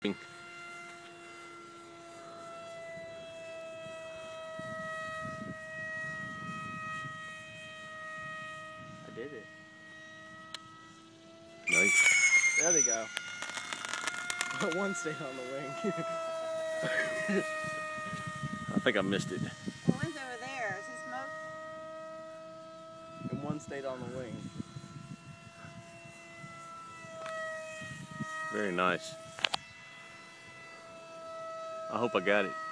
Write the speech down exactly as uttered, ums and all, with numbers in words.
I did it. Nice. There they go. One stayed on the wing. I think I missed it. The one's over there. Is it smoke? And one stayed on the wing. Very nice. I hope I got it.